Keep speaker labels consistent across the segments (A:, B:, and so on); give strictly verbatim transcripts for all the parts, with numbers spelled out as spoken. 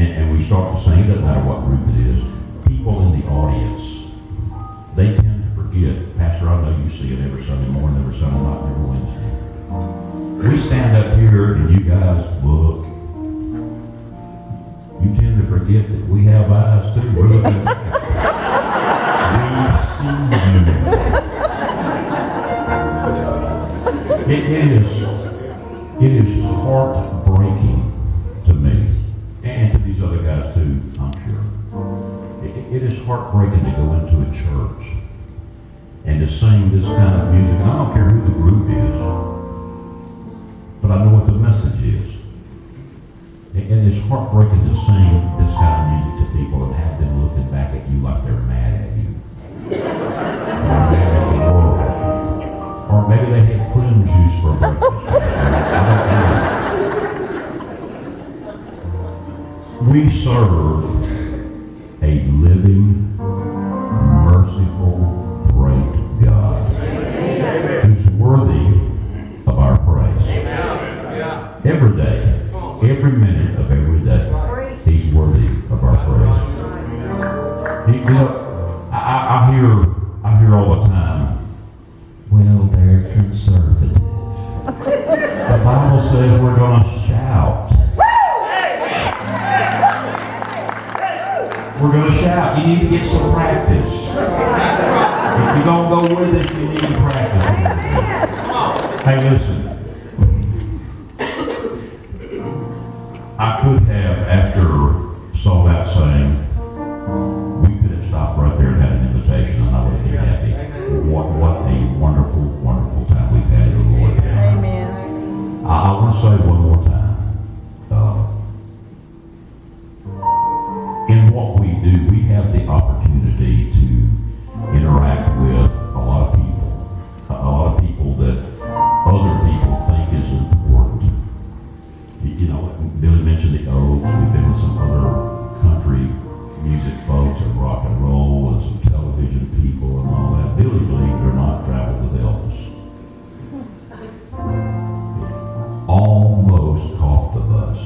A: and, and we start to sing, it doesn't matter what group it is, people in the audience, they tend to forget. Pastor, I know you see it every Sunday morning, every Sunday night, and every Wednesday. We stand up here and you guys look. You tend to forget that we have eyes too. We're looking back. We see you. It, it is it is heartbreaking to me, and to these other guys too, I'm sure. It, it is heartbreaking to go into a church and to sing this kind of music. And I don't care who the group is, but I know what the message is. It, it is heartbreaking to sing this kind of music to people and have them looking back at you like they're mad at you. Or mad at the world. Or maybe they had prune juice for breakfast. We serve a living, merciful, great God who's worthy of our praise. Every day, every minute of every day, he's worthy of our praise. He, you know, I, I hear, I hear all the time, well, they're conservative. The Bible says we're going to shout. We're going to shout. You need to get some practice. If you don't go with us, you need to practice. Hey, listen. I could have, after Sold Out sang, we could have stopped right there and had an invitation, and I would have been happy. What, what a wonderful, wonderful time we've had in the Lord. Amen. I, I want to say one more time. Uh, in what we do, we have the opportunity to interact with a lot of people. A lot of people that other people think is important. You know, Billy mentioned the Oaks. We've been with some other country music folks and rock and roll and some television people and all that. Billy, believe it or not, traveled with Elvis. Almost caught the bus.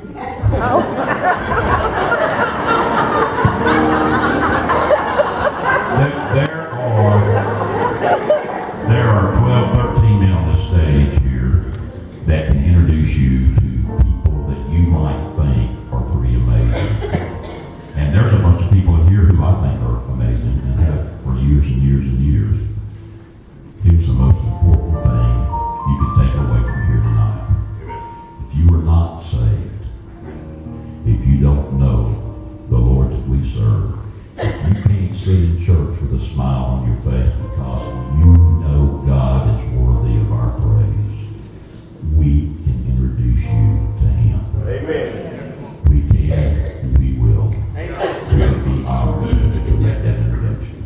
A: there, there are there are twelve, thirteen men on this stage here that can introduce you to people that you might think are pretty amazing. And there's a bunch of people in here who I think are amazing and have for years and years and years. Here's the most important thing you can take away from here tonight. If you are not saved, if you don't know the Lord that we serve, if you can't sit in church with a smile on your face because you know God is worthy of our praise, we can introduce you to Him. Amen. We can, we will. Amen. We would be honored to make that introduction.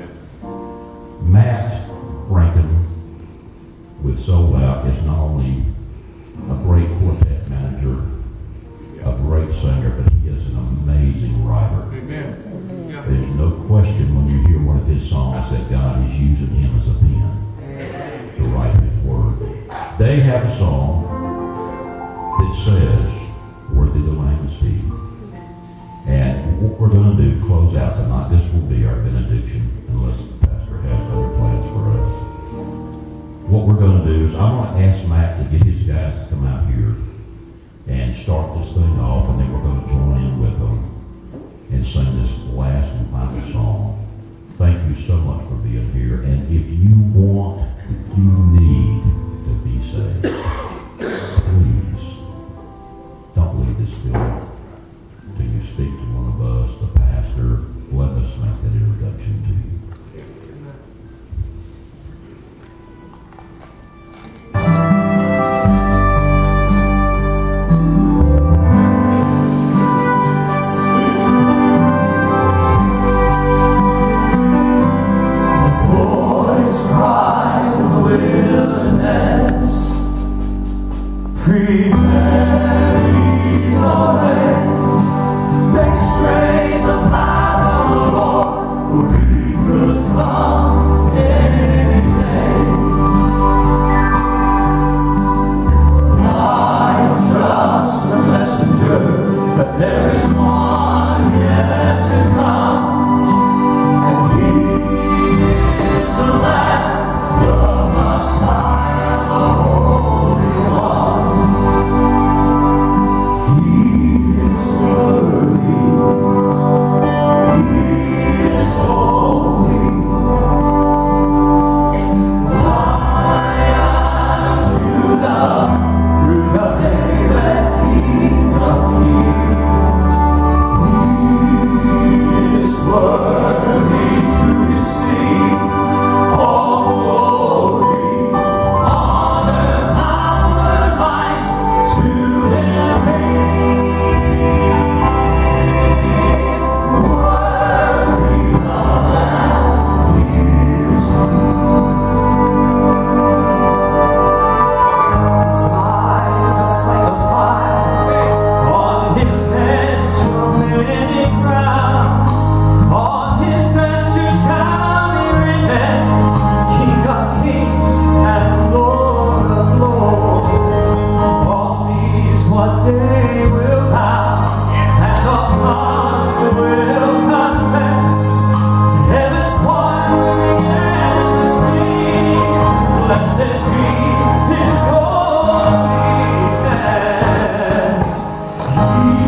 A: Matt Rankin with Sold Out is not only a great quartet manager, a great singer, but he is an amazing writer. Amen. There's no question when you hear one of his songs that God is using him as a pen to write his word. They have a song that says, "Worthy the Lamb is He." And what we're going to do, close out tonight, this will be our benediction, unless the pastor has other plans for us. What we're going to do is, I'm going to ask Matt to get his guys to come out here and start this thing off, and then we're going to join in with them and sing this last and final song. Thank you so much for being here. And if you want, if you need to be saved, please don't leave this building till you speak to one of us, the pastor. Let us make that introduction to you.
B: Prepare your way, make straight the path of the Lord, for He will knee will bow, and all tongues will confess. Heaven's choir will begin to sing, blessed be His holiness. He